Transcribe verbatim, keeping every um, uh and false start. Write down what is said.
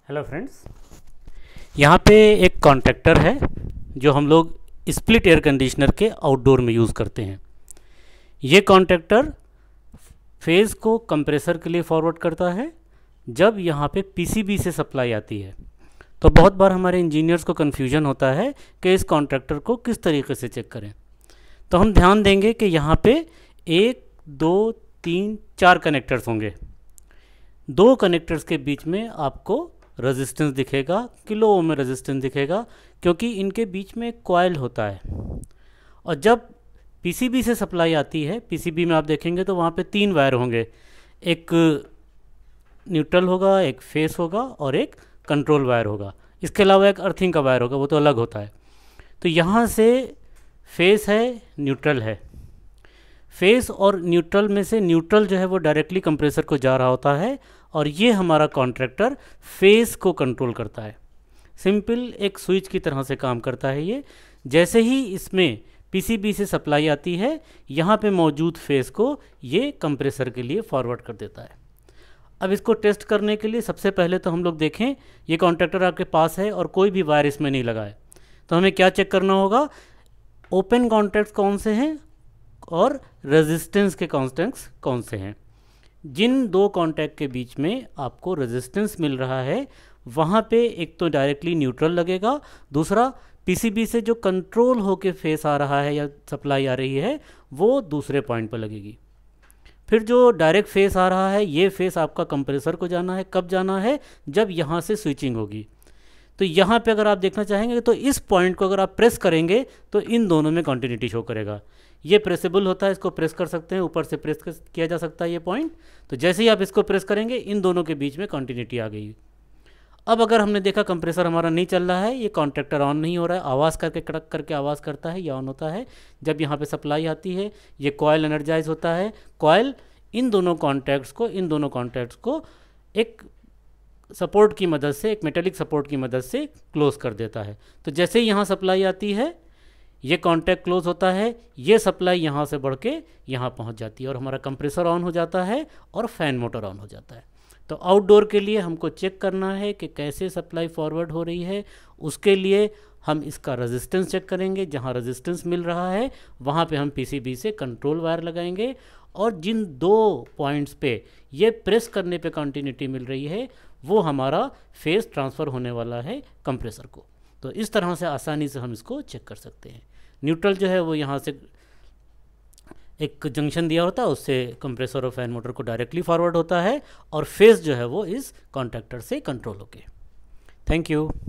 Hello friends, यहाँ पे एक कॉन्टैक्टर है जो हम लोग स्प्लिट एयर कंडीशनर के आउटडोर में यूज़ करते हैं। ये कॉन्टैक्टर फेज़ को कंप्रेसर के लिए फॉरवर्ड करता है जब यहाँ पे पीसीबी से सप्लाई आती है। तो बहुत बार हमारे इंजीनियर्स को कन्फ्यूजन होता है कि इस कॉन्टैक्टर को किस तरीके से चेक करें। तो हम ध्यान देंगे कि यहाँ पे एक दो तीन चार कनेक्टर्स होंगे। दो कनेक्टर्स के बीच में आपको रेजिस्टेंस दिखेगा, किलो ओम में रेजिस्टेंस दिखेगा, क्योंकि इनके बीच में एक कॉइल होता है। और जब पीसीबी से सप्लाई आती है, पीसीबी में आप देखेंगे तो वहाँ पे तीन वायर होंगे, एक न्यूट्रल होगा, एक फेस होगा और एक कंट्रोल वायर होगा। इसके अलावा एक अर्थिंग का वायर होगा, वो तो अलग होता है। तो यहाँ से फेस है, न्यूट्रल है। फेस और न्यूट्रल में से न्यूट्रल जो है वो डायरेक्टली कंप्रेसर को जा रहा होता है और ये हमारा कॉन्ट्रैक्टर फेस को कंट्रोल करता है। सिंपल एक स्विच की तरह से काम करता है ये। जैसे ही इसमें पीसीबी से सप्लाई आती है, यहाँ पे मौजूद फेस को ये कंप्रेसर के लिए फॉरवर्ड कर देता है। अब इसको टेस्ट करने के लिए सबसे पहले तो हम लोग देखें, ये कॉन्ट्रैक्टर आपके पास है और कोई भी वायर इसमें नहीं लगा है। तो हमें क्या चेक करना होगा, ओपन कॉन्टैक्ट्स कौन से हैं और रेजिस्टेंस के कॉन्स्टेंट्स कौन से हैं। जिन दो कॉन्टैक्ट के बीच में आपको रेजिस्टेंस मिल रहा है वहाँ पे एक तो डायरेक्टली न्यूट्रल लगेगा, दूसरा पीसीबी से जो कंट्रोल होके फेस आ रहा है या सप्लाई आ रही है वो दूसरे पॉइंट पर लगेगी। फिर जो डायरेक्ट फेस आ रहा है, ये फेस आपका कंप्रेसर को जाना है। कब जाना है? जब यहाँ से स्विचिंग होगी। तो यहाँ पे अगर आप देखना चाहेंगे तो इस पॉइंट को अगर आप प्रेस करेंगे तो इन दोनों में कॉन्टिन्यूटी शो करेगा। ये प्रेसेबल होता है, इसको प्रेस कर सकते हैं, ऊपर से प्रेस किया जा सकता है ये पॉइंट। तो जैसे ही आप इसको प्रेस करेंगे इन दोनों के बीच में कॉन्टिन्यूटी आ गई। अब अगर हमने देखा कंप्रेसर हमारा नहीं चल रहा है, ये कॉन्ट्रैक्टर ऑन नहीं हो रहा है, आवाज़ करके कड़क करके आवाज़ करता है, ये ऑन होता है जब यहाँ पे सप्लाई आती है। ये कॉयल एनर्जाइज होता है। कॉयल इन दोनों कॉन्टैक्ट्स को इन दोनों कॉन्टैक्ट्स को एक सपोर्ट की मदद से, एक मेटेलिक सपोर्ट की मदद से क्लोज कर देता है। तो जैसे ही यहाँ सप्लाई आती है, ये कॉन्टैक्ट क्लोज होता है, ये सप्लाई यहाँ से बढ़ के यहाँ पहुँच जाती है और हमारा कंप्रेसर ऑन हो जाता है और फैन मोटर ऑन हो जाता है। तो आउटडोर के लिए हमको चेक करना है कि कैसे सप्लाई फॉरवर्ड हो रही है। उसके लिए हम इसका रेजिस्टेंस चेक करेंगे। जहाँ रेजिस्टेंस मिल रहा है वहाँ पे हम पीसीबी से कंट्रोल वायर लगाएंगे और जिन दो पॉइंट्स पे ये प्रेस करने पे कंटिन्यूटी मिल रही है वो हमारा फेस ट्रांसफ़र होने वाला है कंप्रेसर को। तो इस तरह से आसानी से हम इसको चेक कर सकते हैं। न्यूट्रल जो है वो यहाँ से एक जंक्शन दिया होता है, उससे कंप्रेसर और फैन मोटर को डायरेक्टली फॉरवर्ड होता है और फेस जो है वो इस कॉन्टैक्टर से कंट्रोल होके। Thank you.